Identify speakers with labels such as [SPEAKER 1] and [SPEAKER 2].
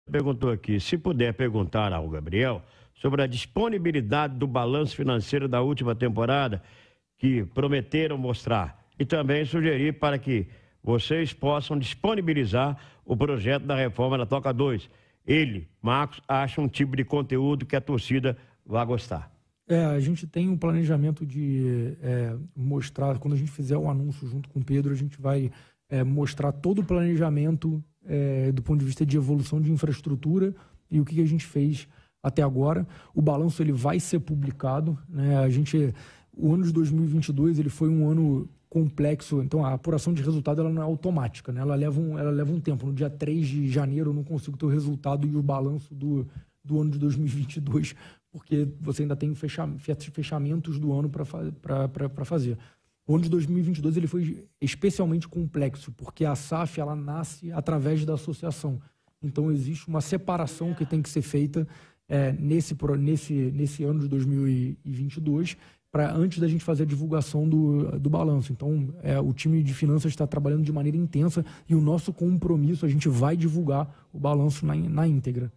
[SPEAKER 1] Perguntou aqui, se puder perguntar ao Gabriel sobre a disponibilidade do balanço financeiro da última temporada que prometeram mostrar e também sugerir para que vocês possam disponibilizar o projeto da reforma da Toca 2. Ele, Marcos, acha um tipo de conteúdo que a torcida vai gostar.
[SPEAKER 2] A gente tem um planejamento de mostrar, quando a gente fizer o anúncio junto com o Pedro, a gente vai mostrar todo o planejamento do ponto de vista de evolução de infraestrutura e o que a gente fez até agora. O balanço ele vai ser publicado, né? O ano de 2022 ele foi um ano complexo, então a apuração de resultado ela não é automática, né? Ela leva um tempo. No dia 3 de janeiro eu não consigo ter o resultado e o balanço do ano de 2022, porque você ainda tem fechamentos do ano para fazer. O ano de 2022 ele foi especialmente complexo, porque a SAF ela nasce através da associação. Então existe uma separação que tem que ser feita nesse ano de 2022, antes da gente fazer a divulgação do balanço. Então o time de finanças está trabalhando de maneira intensa e o nosso compromisso, a gente vai divulgar o balanço na íntegra.